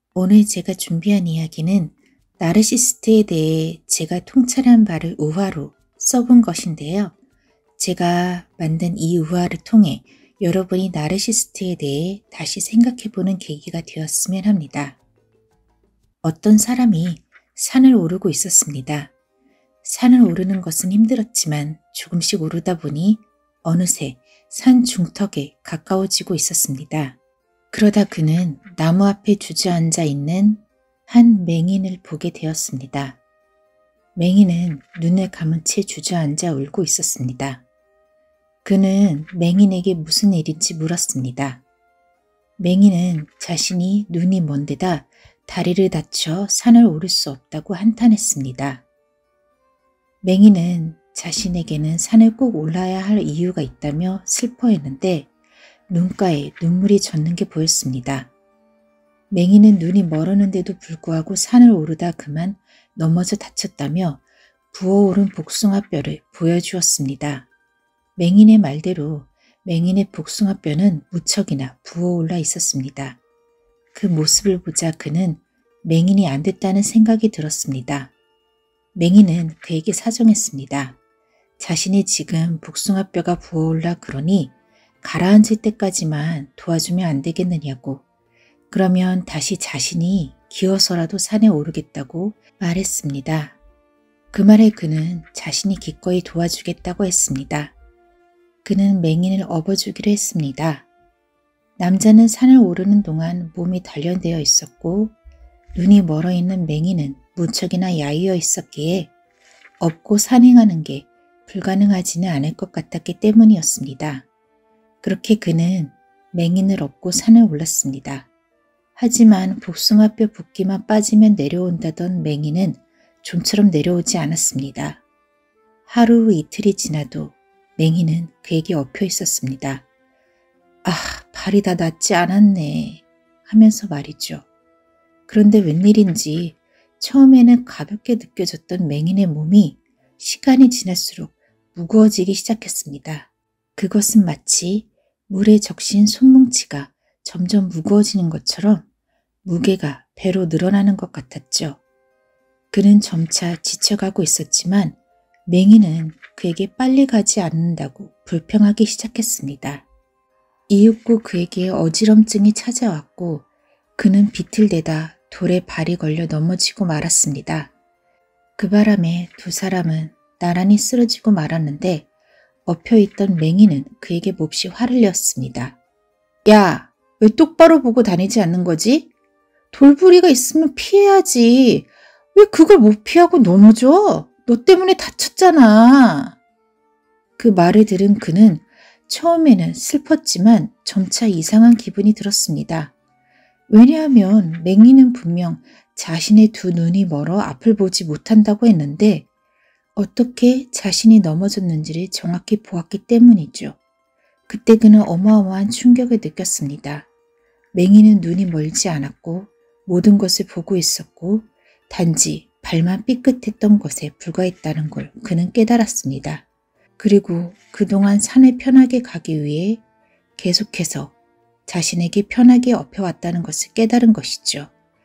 오늘 제가 준비한 이야기는 나르시스트에 대해 제가 통찰한 바를 우화로 써본 것인데요. 제가 만든 이 우화를 통해 여러분이 나르시스트에 대해 다시 생각해보는 계기가 되었으면 합니다. 어떤 사람이 산을 오르고 있었습니다. 산을 오르는 것은 힘들었지만 조금씩 오르다 보니 어느새 산 중턱에 가까워지고 있었습니다. 그러다 그는 나무 앞에 주저앉아 있는 한 맹인을 보게 되었습니다. 맹인은 눈을 감은 채 주저앉아 울고 있었습니다. 그는 맹인에게 무슨 일인지 물었습니다. 맹인은 자신이 눈이 먼 데다 다리를 다쳐 산을 오를 수 없다고 한탄했습니다. 맹인은 자신에게는 산을 꼭 올라야 할 이유가 있다며 슬퍼했는데 눈가에 눈물이 젖는 게 보였습니다. 맹인은 눈이 멀었는데도 불구하고 산을 오르다 그만 넘어져 다쳤다며 부어오른 복숭아뼈를 보여주었습니다. 맹인의 말대로 맹인의 복숭아뼈는 무척이나 부어올라 있었습니다. 그 모습을 보자 그는 맹인이 안 됐다는 생각이 들었습니다. 맹인은 그에게 사정했습니다. 자신이 지금 복숭아뼈가 부어올라 그러니 가라앉을 때까지만 도와주면 안 되겠느냐고. 그러면 다시 자신이 기어서라도 산에 오르겠다고 말했습니다. 그 말에 그는 자신이 기꺼이 도와주겠다고 했습니다. 그는 맹인을 업어주기로 했습니다. 남자는 산을 오르는 동안 몸이 단련되어 있었고 눈이 멀어 있는 맹인은 무척이나 야위어 있었기에 업고 산행하는 게 불가능하지는 않을 것 같았기 때문이었습니다. 그렇게 그는 맹인을 업고 산을 올랐습니다. 하지만 복숭아뼈 붓기만 빠지면 내려온다던 맹인은 좀처럼 내려오지 않았습니다. 하루 후 이틀이 지나도 맹인은 그에게 엎여 있었습니다. 아, 발이 다 낫지 않았네 하면서 말이죠. 그런데 웬일인지 처음에는 가볍게 느껴졌던 맹인의 몸이 시간이 지날수록 무거워지기 시작했습니다. 그것은 마치 물에 적신 손뭉치가 점점 무거워지는 것처럼 무게가 배로 늘어나는 것 같았죠. 그는 점차 지쳐가고 있었지만 맹인은 그에게 빨리 가지 않는다고 불평하기 시작했습니다. 이윽고 그에게 어지럼증이 찾아왔고 그는 비틀대다 돌에 발이 걸려 넘어지고 말았습니다. 그 바람에 두 사람은 나란히 쓰러지고 말았는데 엎혀있던 맹인은 그에게 몹시 화를 내었습니다. 야, 왜 똑바로 보고 다니지 않는 거지? 돌부리가 있으면 피해야지. 왜 그걸 못 피하고 넘어져? 너 때문에 다쳤잖아. 그 말을 들은 그는 처음에는 슬펐지만 점차 이상한 기분이 들었습니다. 왜냐하면 맹인은 분명 자신의 두 눈이 멀어 앞을 보지 못한다고 했는데 어떻게 자신이 넘어졌는지를 정확히 보았기 때문이죠. 그때 그는 어마어마한 충격을 느꼈습니다. 맹인은 눈이 멀지 않았고 모든 것을 보고 있었고 단지 발만 삐끗했던 것에 불과했다는 걸 그는 깨달았습니다. 그리고 그동안 산을 편하게 가기 위해 계속해서 자신에게 편하게 엎여왔다는 것을 깨달은 것이죠.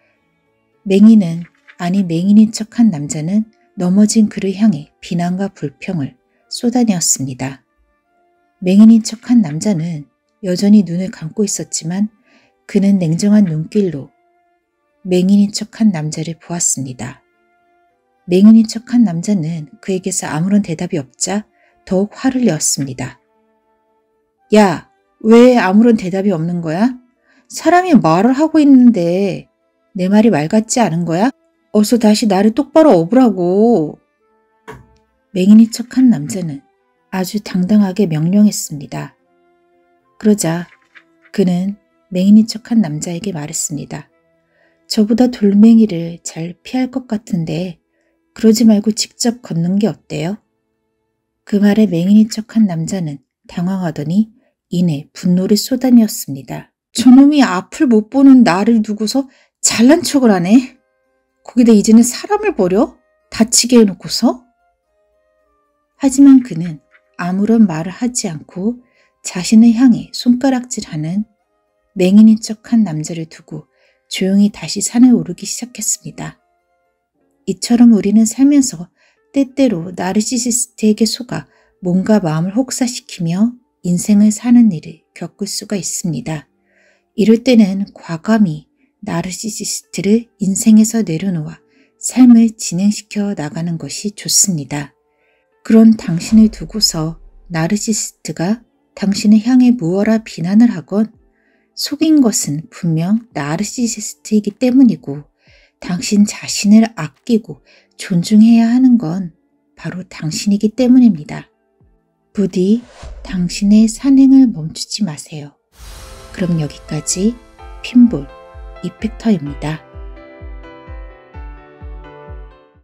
맹인인 척한 남자는 넘어진 그를 향해 비난과 불평을 쏟아내었습니다. 맹인인 척한 남자는 여전히 눈을 감고 있었지만 그는 냉정한 눈길로 맹인인 척한 남자를 보았습니다. 맹인인 척한 남자는 그에게서 아무런 대답이 없자 더욱 화를 내었습니다. 야, 왜 아무런 대답이 없는 거야? 사람이 말을 하고 있는데 내 말이 말 같지 않은 거야? 어서 다시 나를 똑바로 업으라고. 맹인인 척한 남자는 아주 당당하게 명령했습니다. 그러자 그는 맹인인 척한 남자에게 말했습니다. 저보다 돌멩이를 잘 피할 것 같은데 그러지 말고 직접 걷는 게 어때요? 그 말에 맹인인 척한 남자는 당황하더니 이내 분노를 쏟아내었습니다. 저놈이 앞을 못 보는 나를 두고서 잘난 척을 하네. 거기다 이제는 사람을 버려? 다치게 해놓고서? 하지만 그는 아무런 말을 하지 않고 자신을 향해 손가락질하는 맹인인 척한 남자를 두고 조용히 다시 산을 오르기 시작했습니다. 이처럼 우리는 살면서 때때로 나르시시스트에게 속아 몸과 마음을 혹사시키며 인생을 사는 일을 겪을 수가 있습니다. 이럴 때는 과감히 나르시시스트를 인생에서 내려놓아 삶을 진행시켜 나가는 것이 좋습니다. 그런 당신을 두고서 나르시시스트가 당신을 향해 무어라 비난을 하건 속인 것은 분명 나르시시스트이기 때문이고 당신 자신을 아끼고 존중해야 하는 건 바로 당신이기 때문입니다. 부디 당신의 산행을 멈추지 마세요. 그럼 여기까지 핀볼 이펙터입니다.